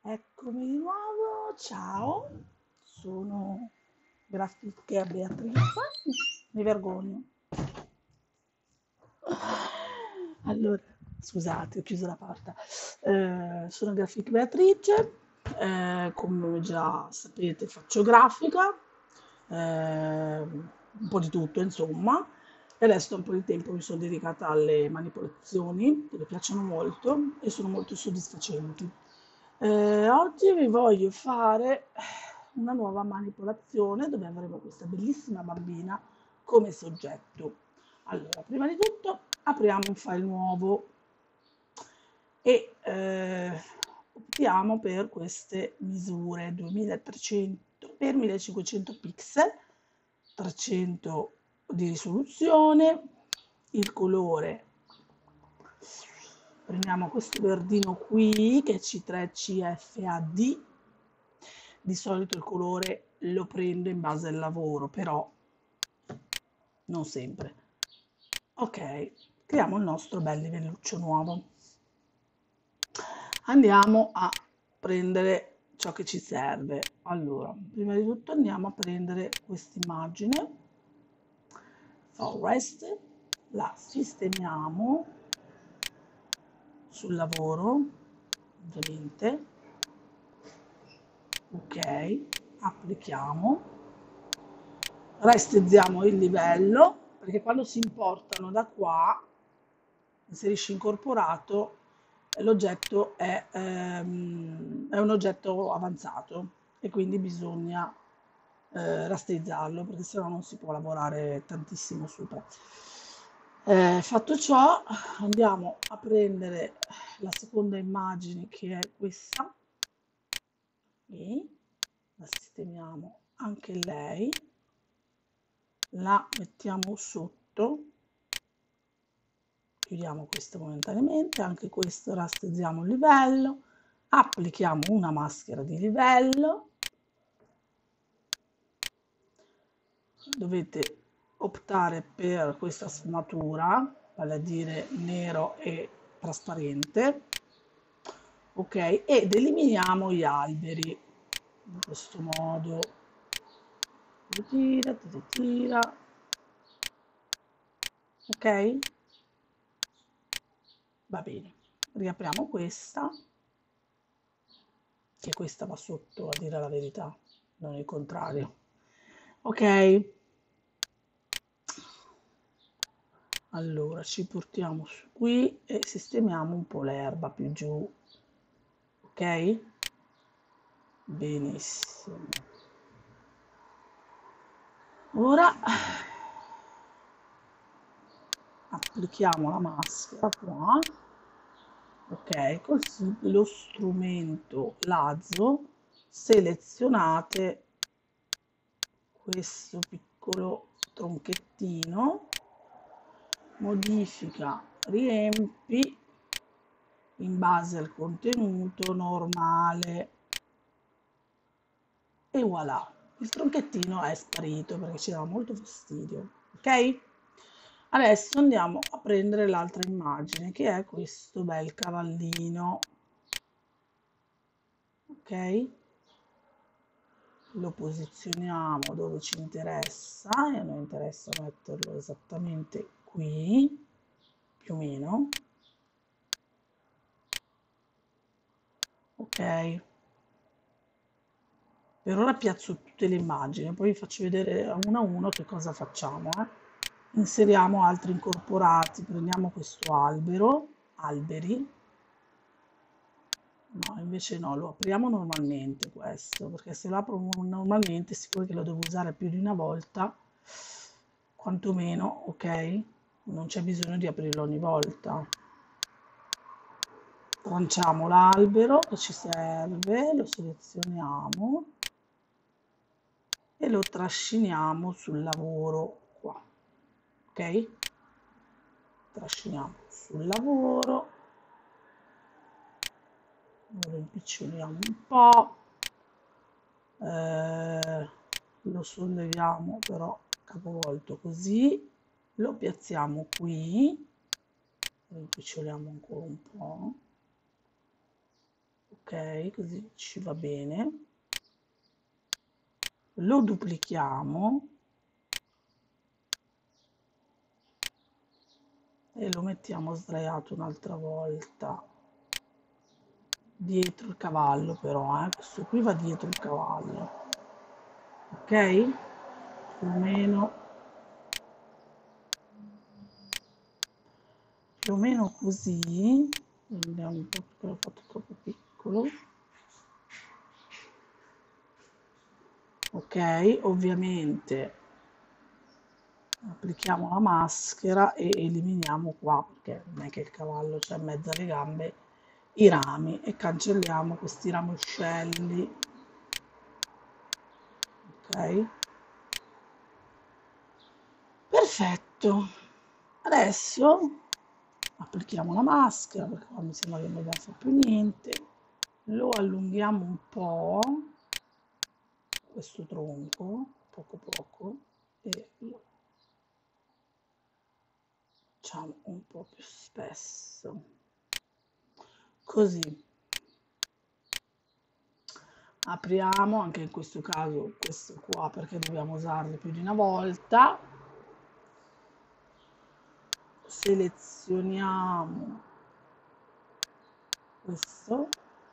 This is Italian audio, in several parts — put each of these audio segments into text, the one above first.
Eccomi di nuovo, ciao, sono Grafica Beatrice, mi vergogno. Allora, scusate, ho chiuso la porta. Sono Grafica Beatrice, come già sapete faccio grafica, un po' di tutto insomma, e adesso da un po' di tempo mi sono dedicata alle manipolazioni, che mi piacciono molto e sono molto soddisfacenti. Oggi vi voglio fare una nuova manipolazione dove avremo questa bellissima bambina come soggetto. Allora, prima di tutto apriamo un file nuovo e optiamo per queste misure 2300 per 1500 pixel, 300 di risoluzione, il colore. Prendiamo questo verdino qui che è C3CFAD, di solito il colore lo prendo in base al lavoro, però non sempre. Ok, creiamo il nostro bel livelluccio nuovo. Andiamo a prendere ciò che ci serve. Allora, prima di tutto andiamo a prendere questa immagine, forest, la sistemiamo sul lavoro, ovviamente. Ok, applichiamo, restezziamo il livello, perché quando si importano da qua, inserisci incorporato, l'oggetto è un oggetto avanzato e quindi bisogna rasterizzarlo perché sennò non si può lavorare tantissimo sopra. Fatto ciò, andiamo a prendere la seconda immagine che è questa e la sistemiamo anche lei, la mettiamo sotto, chiudiamo questo momentaneamente, anche questo rastrizziamo il livello, applichiamo una maschera di livello, dovete optare per questa sfumatura, vale a dire nero e trasparente, ok, ed eliminiamo gli alberi in questo modo, tira, tira, tira, ok, va bene, riapriamo questa, che questa va sotto a dire la verità, non il contrario, ok. Allora ci portiamo su qui e sistemiamo un po' l'erba più giù, ok? Benissimo. Ora applichiamo la maschera qua, ok? Così lo strumento lazzo selezionate questo piccolo tronchettino, modifica, riempi in base al contenuto normale e voilà, il tronchettino è sparito perché ci dava molto fastidio, ok? Adesso andiamo a prendere l'altra immagine che è questo bel cavallino, ok? Lo posizioniamo dove ci interessa e a noi interessa metterlo esattamente qui, più o meno, ok? Per ora piazzo tutte le immagini, poi vi faccio vedere a uno che cosa facciamo. Inseriamo altri incorporati, prendiamo questo albero, alberi, no, invece no, lo apriamo normalmente questo, perché se lo apro normalmente sicuro che lo devo usare più di una volta, quantomeno, ok? Non c'è bisogno di aprirlo ogni volta. Tranciamo l'albero che ci serve, lo selezioniamo e lo trasciniamo sul lavoro qua, ok? Trasciniamo sul lavoro, lo rimpiccioliamo un po', lo solleviamo però capovolto così, lo piazziamo qui, lo rimpiccioliamo ancora un po', ok, così ci va bene. Lo duplichiamo e lo mettiamo sdraiato un'altra volta dietro il cavallo, però questo qui va dietro il cavallo, ok, più o meno così. Vediamo un po' perché l'ho fatto troppo piccolo. Ok, ovviamente applichiamo la maschera e eliminiamo qua, perché non è che il cavallo c'ha in mezzo alle gambe, i rami, e cancelliamo questi ramoscelli. Ok, perfetto. Adesso applichiamo la maschera, perché qua mi sembra che non dobbiamo fare più niente. Lo allunghiamo un po', questo tronco, poco poco, e lo facciamo un po' più spesso, così. Apriamo anche in questo caso questo qua, perché dobbiamo usarlo più di una volta. Selezioniamo questo,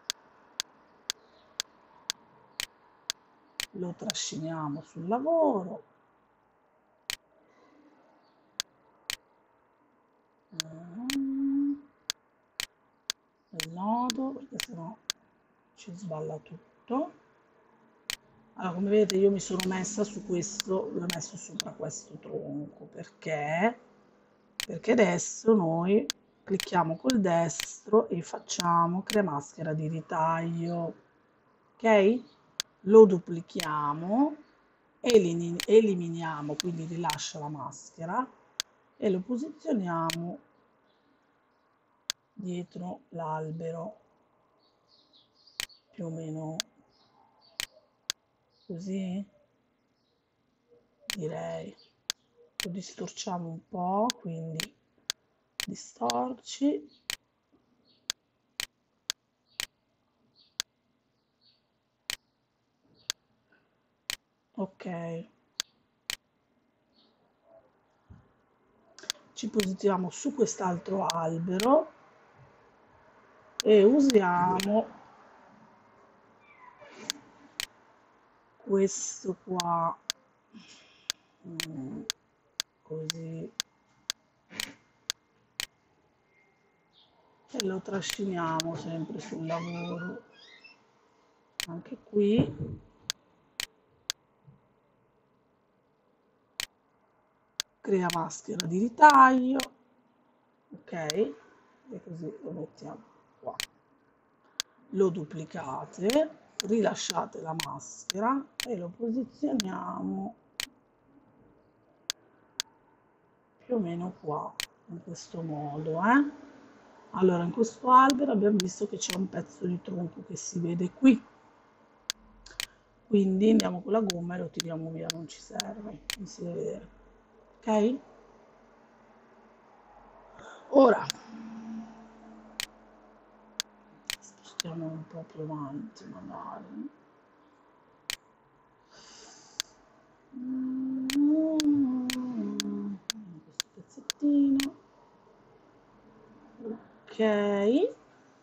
lo trasciniamo sul lavoro. Il nodo, perché sennò ci sballa tutto. Allora, come vedete io mi sono messa su questo, l'ho messo sopra questo tronco, perché adesso noi clicchiamo col destro e facciamo crea maschera di ritaglio, ok? Lo duplichiamo, eliminiamo, quindi rilascia la maschera e lo posizioniamo dietro l'albero, più o meno così, direi. Lo distorciamo un po', quindi distorci. Ok, ci posizioniamo su quest'altro albero e usiamo questo qua, così, e lo trasciniamo sempre sul lavoro, anche qui. Crea maschera di ritaglio, ok, e così lo mettiamo qua. Lo duplicate, rilasciate la maschera e lo posizioniamo più o meno qua, in questo modo. Allora, in questo albero abbiamo visto che c'è un pezzo di tronco che si vede qui, quindi andiamo con la gomma e lo tiriamo via, non ci serve, non si deve vedere, ok? Ora spostiamo un po' più avanti magari. Questo pezzettino, ok.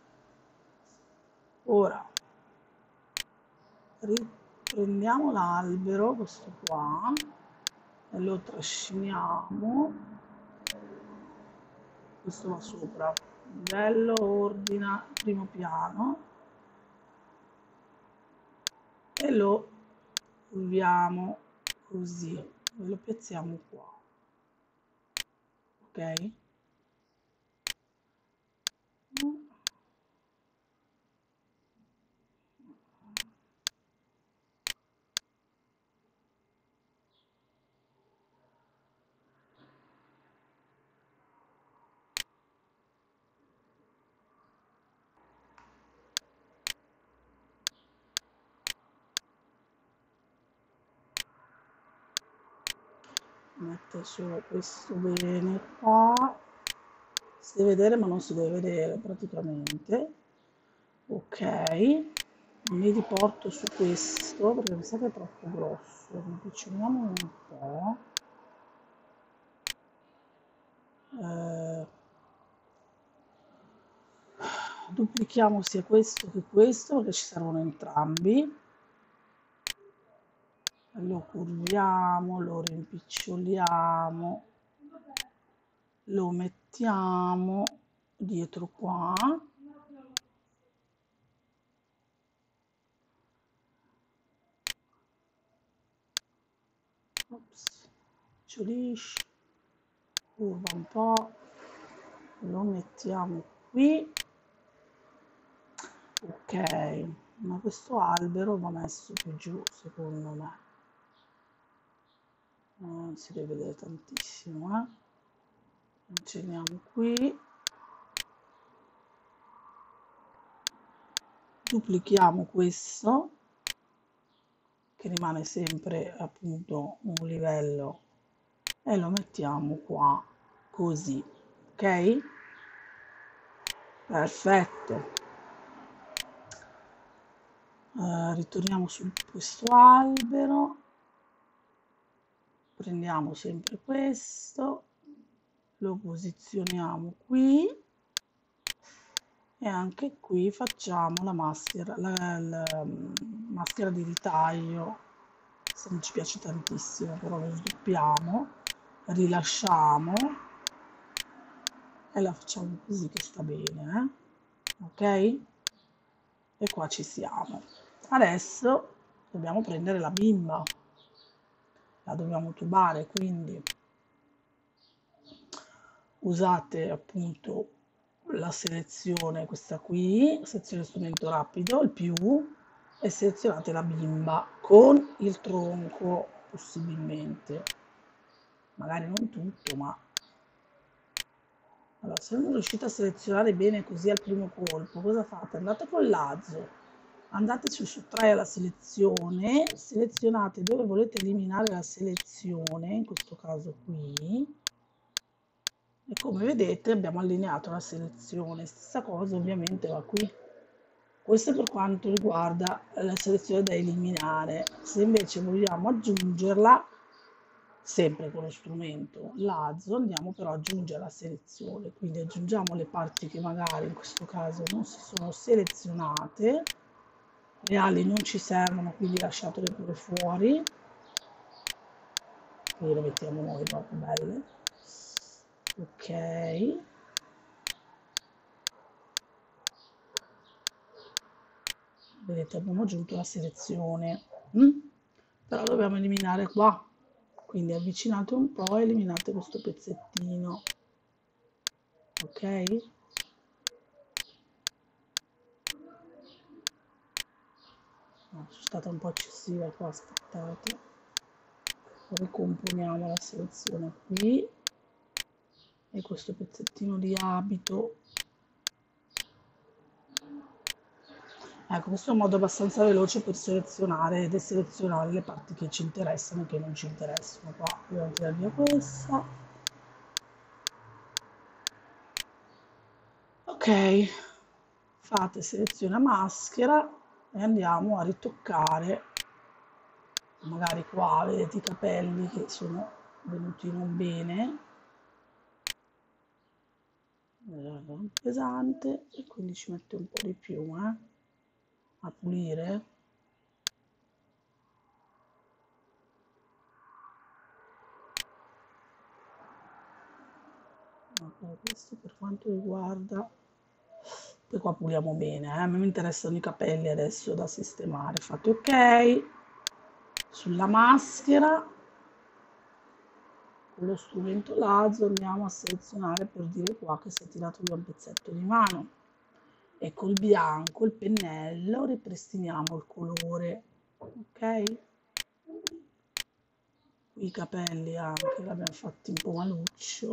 Ora riprendiamo l'albero, questo qua, e lo trasciniamo. Questo va sopra, livello, ordina, primo piano, e lo curviamo così, e lo piazziamo qua, ok? Metto solo questo bene qua, si deve vedere ma non si deve vedere praticamente, Ok, mi riporto su questo perché mi sa che è troppo grosso. Ne avviciniamo un po'. Duplichiamo sia questo che questo perché ci servono entrambi. Lo curviamo, lo rimpiccioliamo, lo mettiamo dietro qua. Ops, sciolisce, curva un po', lo mettiamo qui. Ok, ma questo albero va messo più giù, secondo me. Non si deve vedere tantissimo, eh. Accendiamo qui, duplichiamo questo che rimane sempre appunto un livello e lo mettiamo qua così, ok? Perfetto. Ritorniamo su questo albero, prendiamo sempre questo, lo posizioniamo qui e anche qui facciamo la maschera, maschera di ritaglio. Se non ci piace tantissimo, però lo sdoppiamo, rilasciamo e la facciamo così che sta bene, ok? E qua ci siamo. Adesso dobbiamo prendere la bimba, la dobbiamo tubare, quindi usate appunto la selezione, questa qui, sezione strumento rapido, il più, e selezionate la bimba con il tronco possibilmente, magari non tutto, ma allora, se non riuscite a selezionare bene così al primo colpo, cosa fate? Andate con l'azzo, andate su sottrae alla selezione, selezionate dove volete eliminare la selezione, in questo caso qui, e come vedete abbiamo allineato la selezione. Stessa cosa ovviamente va qui. Questo è per quanto riguarda la selezione da eliminare. Se invece vogliamo aggiungerla, sempre con lo strumento lazzo, andiamo però ad aggiungere la selezione, quindi aggiungiamo le parti che magari in questo caso non si sono selezionate, le ali non ci servono, quindi lasciatele pure fuori, quindi le mettiamo noi proprio belle. Ok, vedete abbiamo aggiunto la selezione. Però dobbiamo eliminare qua, quindi avvicinate un po' e eliminate questo pezzettino, ok? No, sono stata un po' eccessiva qua, aspettate, ricomponiamo la selezione qui e questo pezzettino di abito. Ecco, questo è un modo abbastanza veloce per selezionare e deselezionare le parti che ci interessano e che non ci interessano. Qua dobbiamo tirare via questa. Ok, fate selezione a maschera e andiamo a ritoccare, magari qua vedete i capelli che sono venuti non bene, pesante, e quindi ci mette un po' di più a pulire. Questo per quanto riguarda, poi qua puliamo bene, a me mi interessano i capelli adesso da sistemare. Fate ok sulla maschera, con lo strumento lazzo andiamo a selezionare, per dire qua che si è tirato via un pezzetto di mano, e col bianco, il pennello, ripristiniamo il colore, ok? Qui i capelli anche li abbiamo fatti un po' maluccio.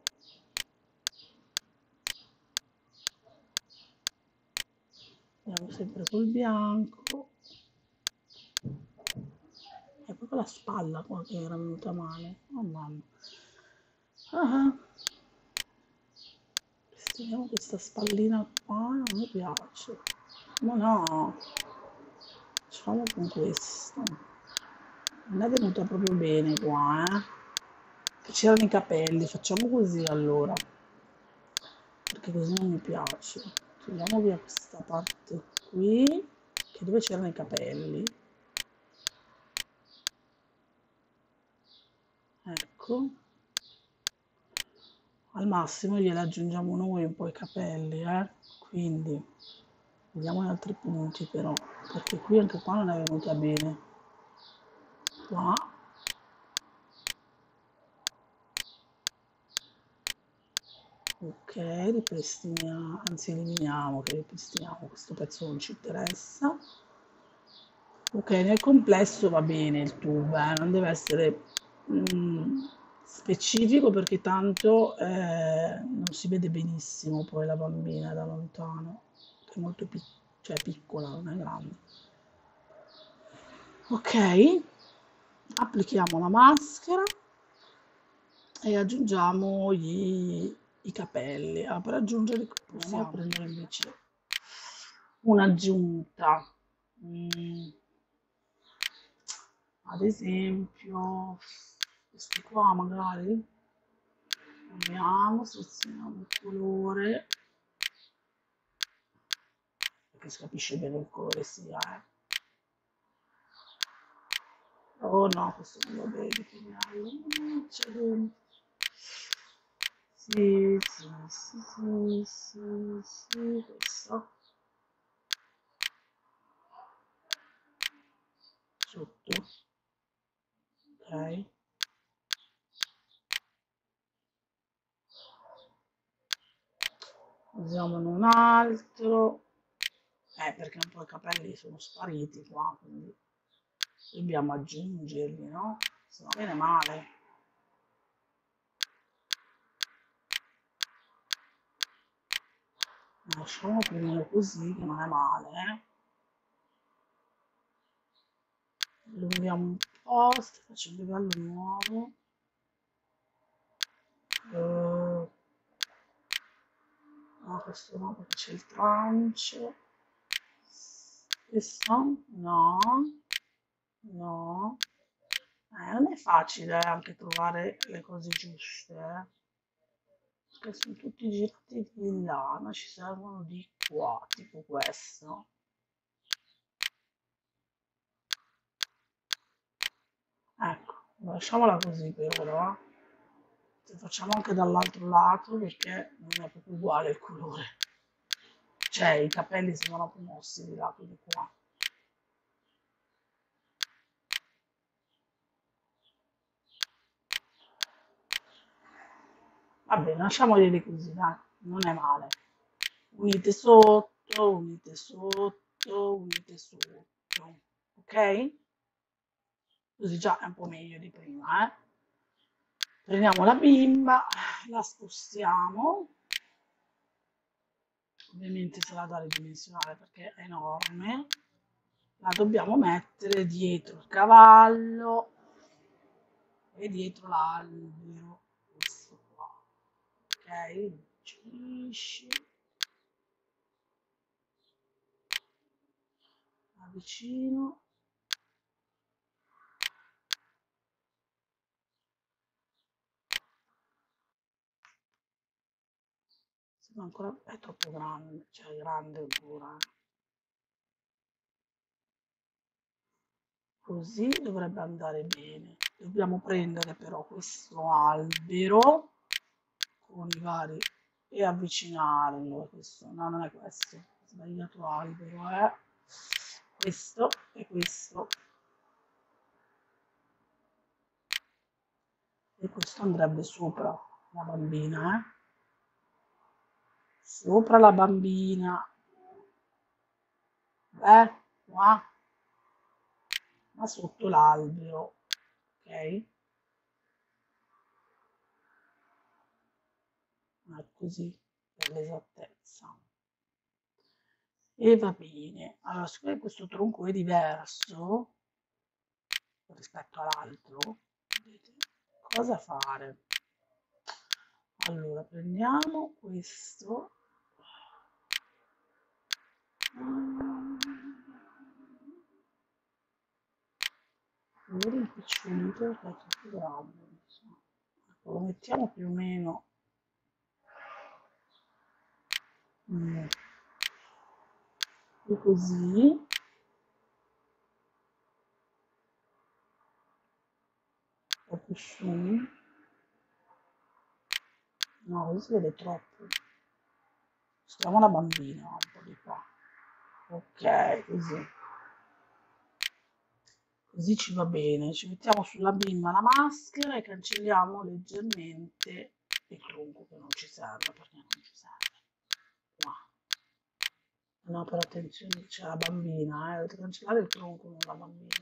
Andiamo sempre col bianco. È proprio la spalla qua che era venuta male. Oh mamma. Vediamo questa spallina qua, non mi piace. Ma no, facciamo con questo. Non è venuta proprio bene qua, eh. Che c'erano i capelli, facciamo così allora, perché così non mi piace. Togliamo via questa parte qui, che dove c'erano i capelli. Ecco, al massimo gliele aggiungiamo noi un po' i capelli, quindi vediamo gli altri punti però, perché qui anche qua non è venuta bene. Qua, ok, ripristiniamo, anzi eliminiamo, che ripristiniamo, questo pezzo non ci interessa. Ok, nel complesso va bene il tubo, non deve essere mm, specifico perché tanto non si vede benissimo poi la bambina da lontano, che è molto cioè, piccola, non è grande. Ok, applichiamo la maschera e aggiungiamo i capelli. Allora, per aggiungere possiamo prendere invece un'aggiunta. Mm, ad esempio, questo qua magari. Vediamo, selezioniamo il colore, perché si capisce bene il colore sia, eh. Oh no, questo non va bene, togliamo. C'è dentro. Sì, sì, sì, sì, sì, sì, questo. Sotto. Ok. Usiamone un altro. Perché un po' i capelli sono spariti qua, quindi dobbiamo aggiungerli, no? Se no viene male. Lasciamo più o meno così, che non è male, allunghiamo un po', faccio un livello nuovo. No, questo no, perché c'è il trancio. Questo? No, no. Non è facile anche trovare le cose giuste, perché sono tutti girati di là, ma ci servono di qua, tipo questo. Ecco, lasciamola così per ora. Se facciamo anche dall'altro lato perché non è proprio uguale il colore. Cioè, i capelli sembrano più mossi di là che di qua. Va bene, lasciamoli così, dai, non è male. Unite sotto, unite sotto. Ok? Così già è un po' meglio di prima, eh? Prendiamo la bimba, la spostiamo. Ovviamente sarà da ridimensionare perché è enorme. La dobbiamo mettere dietro il cavallo e dietro l'albero. Questo qua. Ok? Unisci. Avvicino. Sembra ancora è troppo grande, cioè è grande ancora. Così dovrebbe andare bene. Dobbiamo prendere però questo albero con i vari e avvicinarlo. Questo, no, non è questo, ho sbagliato albero, questo e questo. E questo andrebbe sopra la bambina, sopra la bambina, qua, ma sotto l'albero, ok? Ma così per l'esattezza. E va bene. Allora, siccome questo tronco è diverso rispetto all'altro, vedete, cosa fare? Allora, prendiamo questo, Vedere il picciolito perché è troppo grande, insomma. Ecco, lo mettiamo più o meno così. Più su. No, così si vede troppo. Stiamo la bambina un po' di qua. Ok, così. Così ci va bene. Ci mettiamo sulla bimba la maschera e cancelliamo leggermente il tronco che non ci serve, perché non ci serve. Qua. No, per attenzione, c'è la bambina, dovete cancellare il tronco, non la bambina.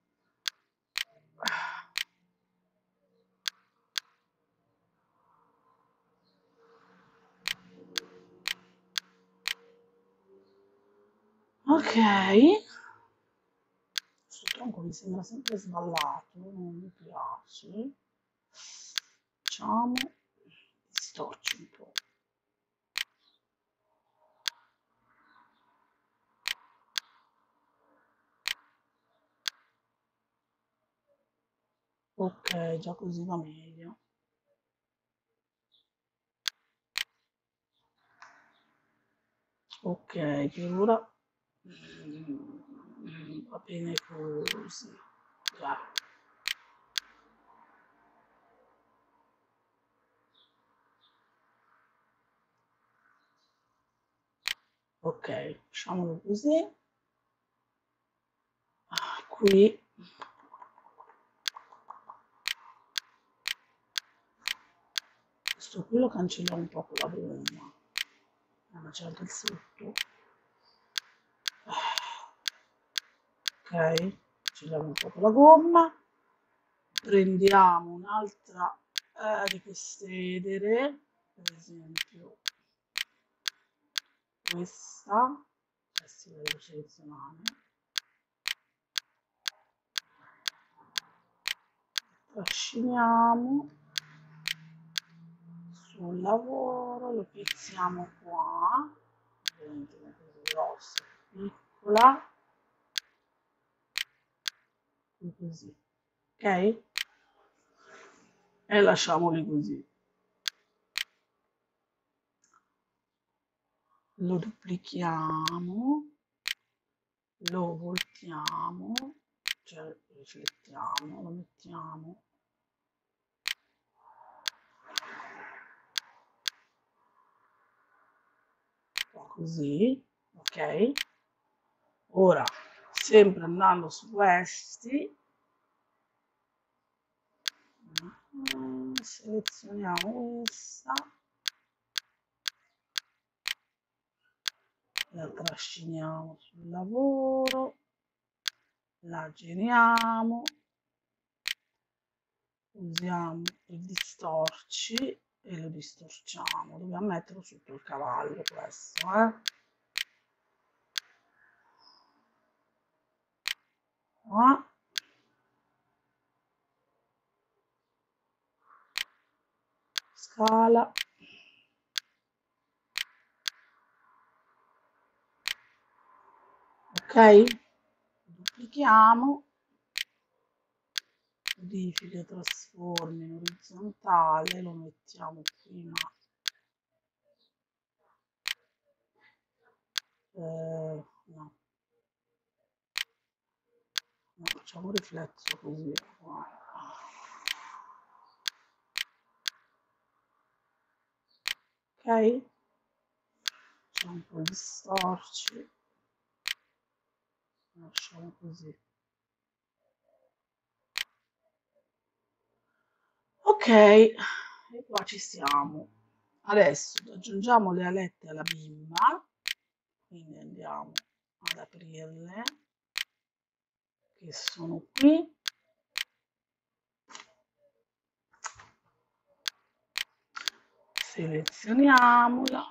Ok, questo tronco mi sembra sempre sballato, non mi piace. Facciamo, distorci un po'. Ok, già così va meglio. Ok, per ora va bene così. Già. Ok, lasciamolo così. Qui questo qui lo cancelliamo un po' con la gomma. Ma c'è anche il sotto. Ok, cancelliamo un po' con la gomma. Prendiamo un'altra di queste edere, per esempio questa, questa la devo selezionare. Trasciniamo sul lavoro, lo piazziamo qua, ovviamente una cosa grossa, piccola, così, ok? E lasciamoli così. Lo duplichiamo, lo voltiamo, cioè riflettiamo, lo mettiamo così, ok? Ora, sempre andando su questi, selezioniamo questa, la trasciniamo sul lavoro, la giriamo, usiamo il distorci e lo distorciamo. Dobbiamo metterlo sotto il cavallo questo, Qua. Scala. Ok? Duplichiamo. Modifica, trasformi in orizzontale, lo mettiamo prima. No. No, facciamo riflesso così. Ok? C'è un po' di storci. Lasciamo così. Ok, e qua ci siamo. Adesso aggiungiamo le alette alla bimba, quindi andiamo ad aprirle, che sono qui. Selezioniamola.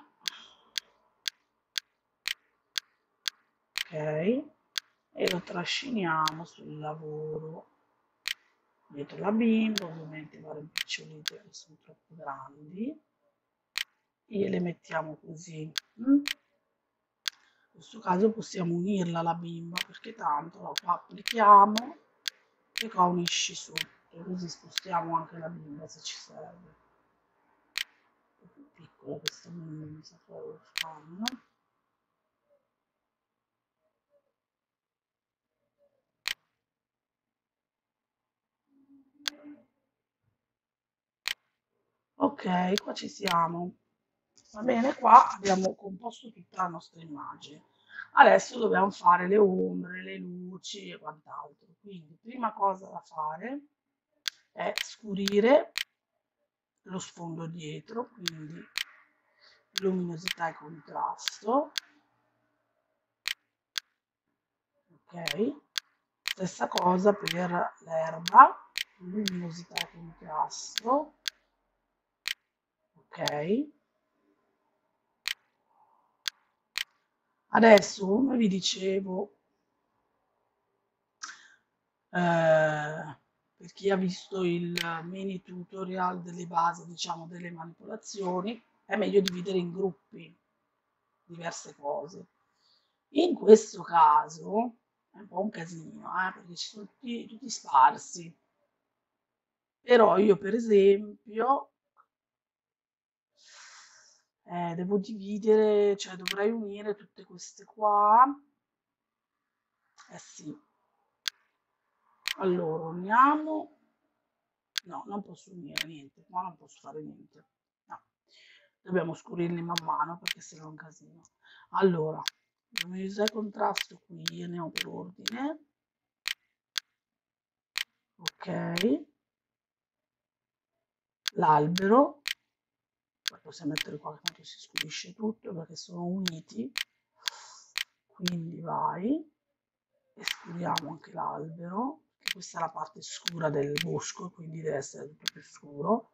Ok, e lo trasciniamo sul lavoro dietro la bimba, ovviamente va rimpicciolite che sono troppo grandi, e le mettiamo così. In questo caso possiamo unirla alla bimba perché tanto qua applichiamo e qua unisci sotto, così spostiamo anche la bimba se ci serve. È più piccola questa bimba, mi sa che farlo. Ok, qua ci siamo. Va bene, qua abbiamo composto tutta la nostra immagine. Adesso dobbiamo fare le ombre, le luci e quant'altro. Quindi, prima cosa da fare è scurire lo sfondo dietro, quindi luminosità e contrasto. Ok, stessa cosa per l'erba, luminosità e contrasto. Ok. Adesso, come vi dicevo, per chi ha visto il mini tutorial delle basi, diciamo, delle manipolazioni, è meglio dividere in gruppi diverse cose. In questo caso è un po' un casino, perché ci sono tutti sparsi. Però io, per esempio, devo dividere, cioè dovrei unire tutte queste qua. Eh sì. Allora, uniamo. No, non posso unire niente, qua non posso fare niente. No, dobbiamo scurirli man mano perché sennò è un casino. Allora, luminosità e contrasto qui, andiamo per ordine. Ok, l'albero, poi possiamo mettere qua che tanto si scurisce tutto perché sono uniti. Quindi vai e scuriamo anche l'albero, che questa è la parte scura del bosco, quindi deve essere tutto più scuro.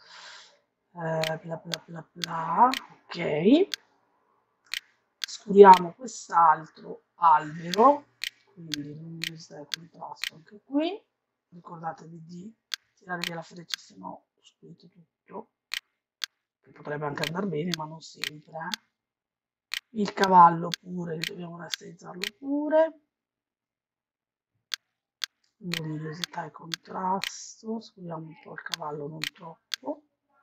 Bla bla bla bla, ok. Scuriamo quest'altro albero, quindi luminosità e contrasto anche qui. Ricordatevi di tirare via la freccia, se no scurite tutto, che potrebbe anche andare bene, ma non sempre. Il cavallo pure, dobbiamo rasterizzarlo pure. Luminosità e contrasto, scuriamo un po' il cavallo, non troppo.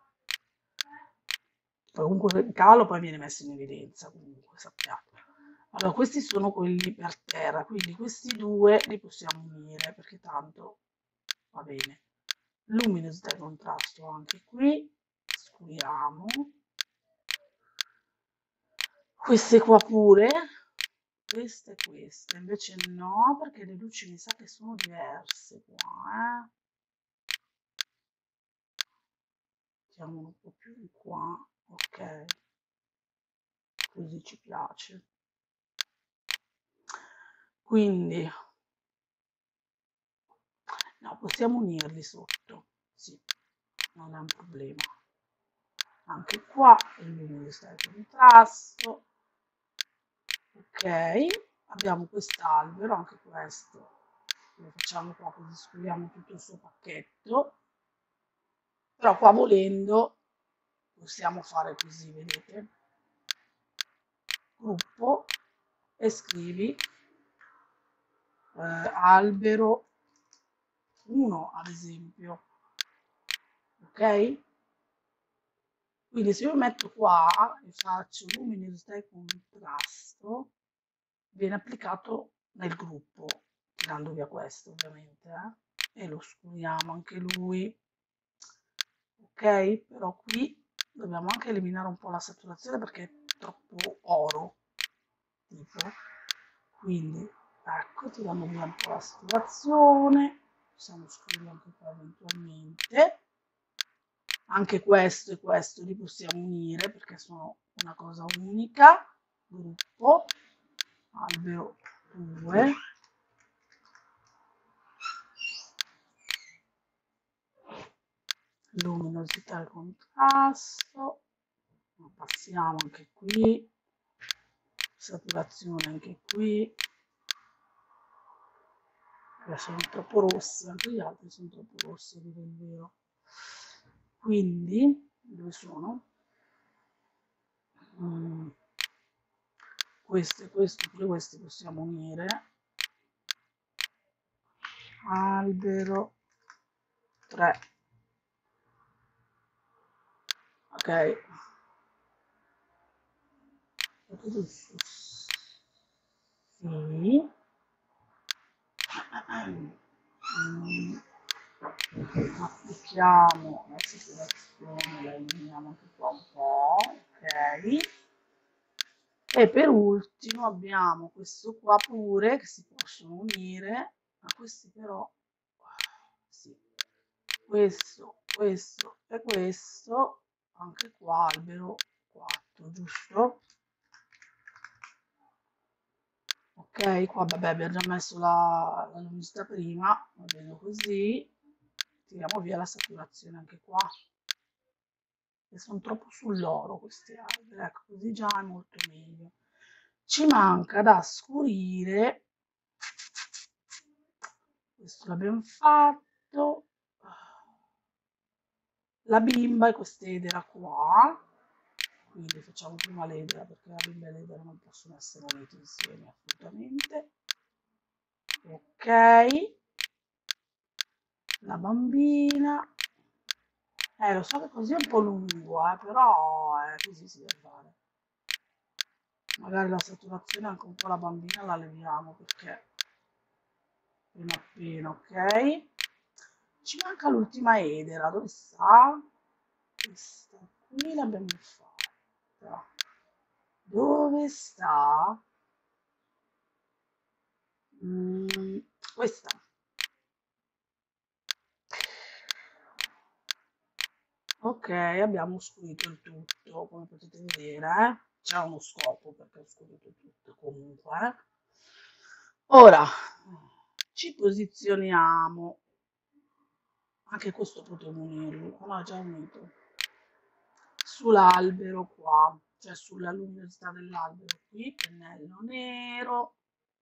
Comunque il cavallo poi viene messo in evidenza, comunque sappiamo. Allora, questi sono quelli per terra, quindi questi due li possiamo unire perché tanto va bene. Luminosità e contrasto anche qui, scuriamo. Queste qua pure, queste e queste, invece no, perché le luci mi sa che sono diverse qua, Mettiamo un po' più di qua, ok, così ci piace. Quindi, no, possiamo unirli sotto, sì, non è un problema. Anche qua il luminosità e contrasto, ok, abbiamo quest'albero, anche questo lo facciamo qua così scriviamo tutto il suo pacchetto, però qua volendo possiamo fare così, vedete, gruppo e scrivi albero 1 ad esempio, ok? Quindi se io metto qua e faccio luminosità e contrasto, viene applicato nel gruppo, tirando via questo ovviamente, e lo scuriamo anche lui, ok? Però qui dobbiamo anche eliminare un po' la saturazione perché è troppo oro, tipo. Quindi ecco, tiriamo via un po' la saturazione, possiamo scrivere anche qua eventualmente. Anche questo e questo li possiamo unire perché sono una cosa unica. Gruppo, albero 2. Luminosità e contrasto. Passiamo anche qui. Saturazione anche qui. Sono troppo rossi, anche gli altri sono troppo rossi, a dire il vero. Quindi, dove sono? questo e questo, pure questi possiamo unire. Albero 3. Ok. Sì. Applichiamo la saturazione, la eliminiamo anche qua un po', ok. E per ultimo abbiamo questo qua pure che si possono unire, ma questi però, sì, questo e questo, anche qua albero 4, giusto? Ok, qua vabbè abbiamo già messo la luminosità prima, va bene così, tiriamo via la saturazione anche qua, che sono troppo sull'oro questi alberi, ecco così già è molto meglio. Ci manca da scurire, questo l'abbiamo fatto, la bimba e quest'edera qua, quindi facciamo prima l'edera perché la bimba e l'edera non possono essere uniti insieme assolutamente. Ok, la bambina, lo so che così è un po' lungo, però così si deve fare. Magari la saturazione anche un po' la bambina la leviamo perché prima appena, ok? Ci manca l'ultima edera, dove sta? Questa qui l'abbiamo fatta. Dove sta? Questa. Ok, abbiamo scurito il tutto, come potete vedere, c'è uno scopo perché ho scurito tutto comunque. Ora ci posizioniamo, anche questo potremmo unirlo, no, già unito, sull'albero qua, cioè sulla luminosità dell'albero qui, pennello nero,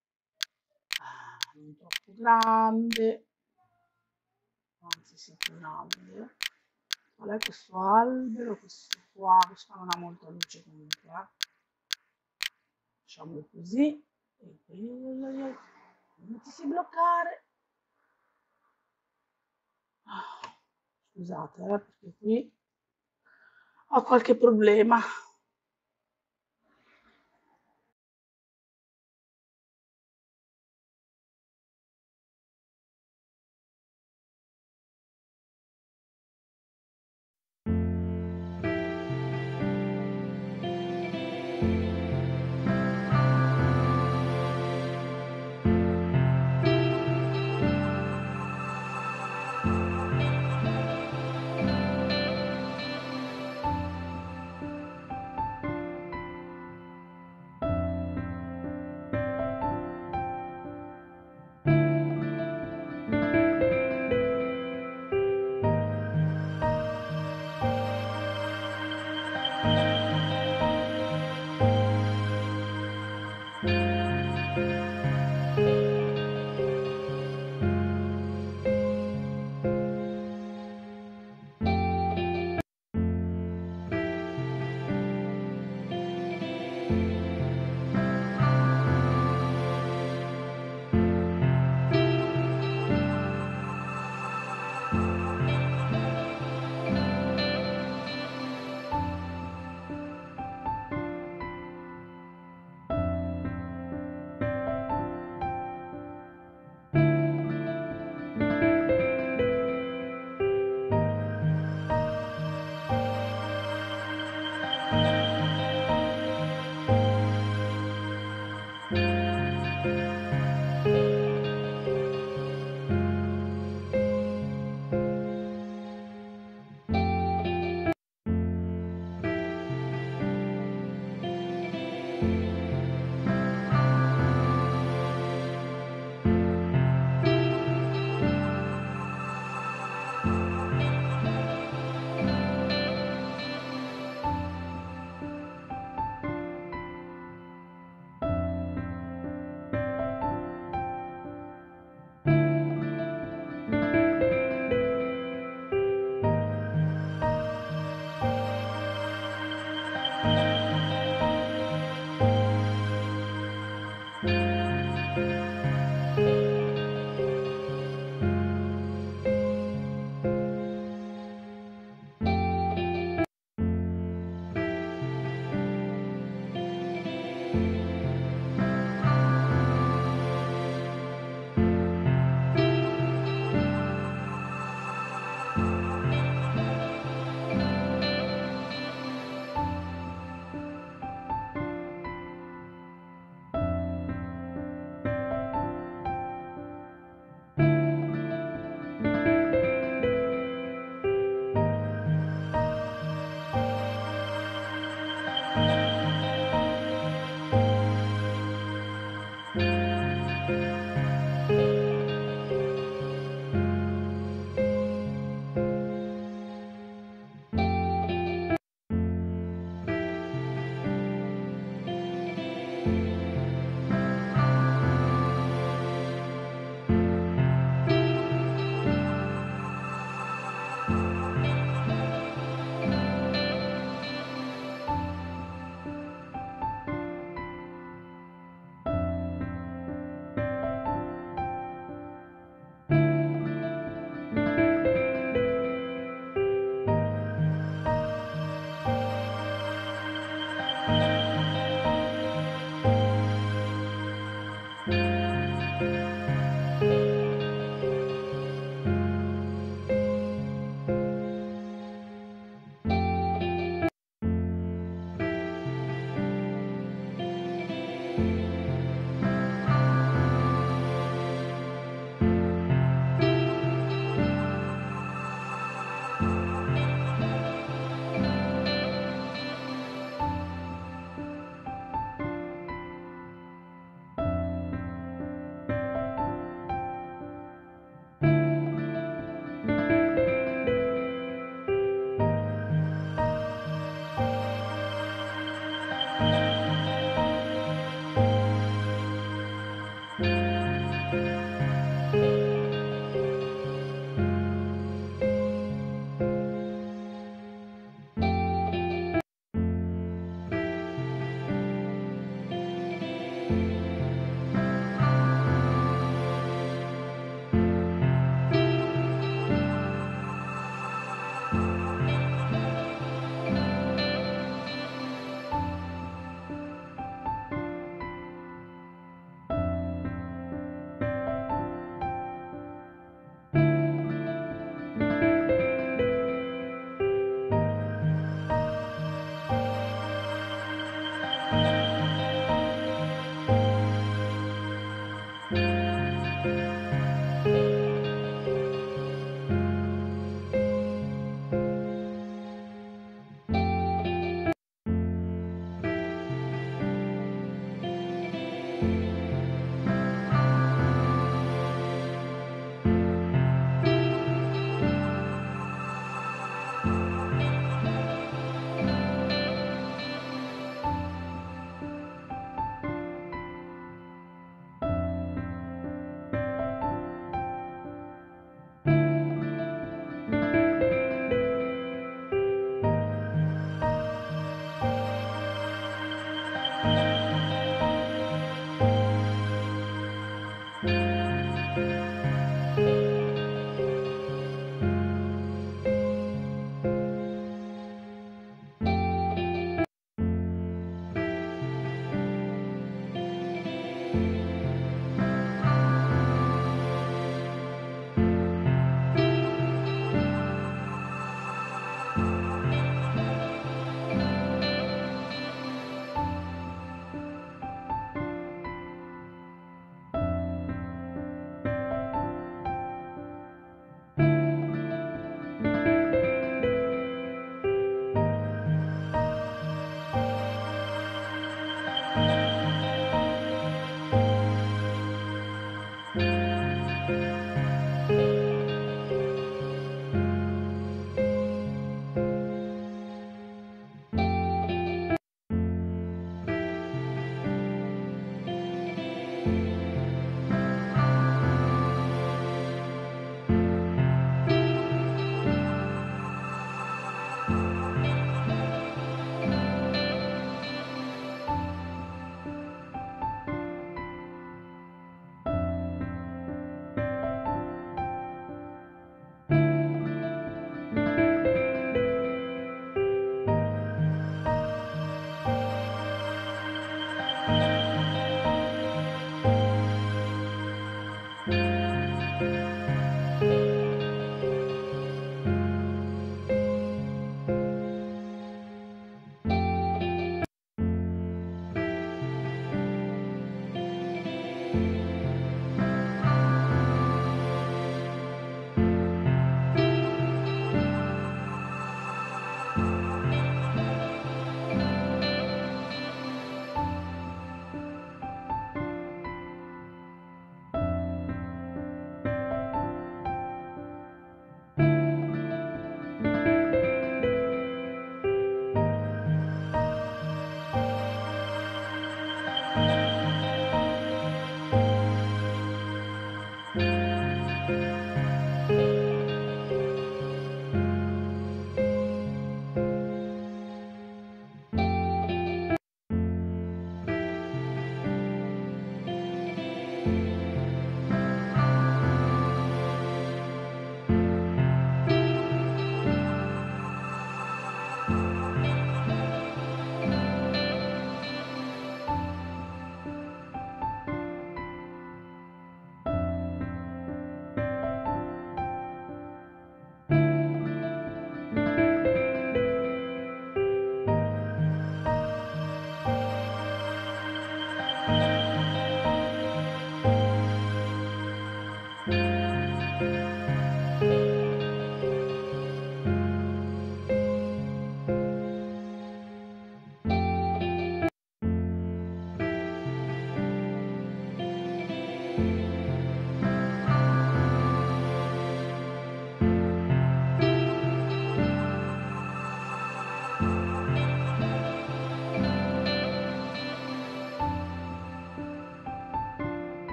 non troppo grande, anzi sì più grande. Qual è questo albero? Questo qua, questo non ha molta luce comunque, facciamolo così, non ti si bloccare. Scusate, perché qui ho qualche problema.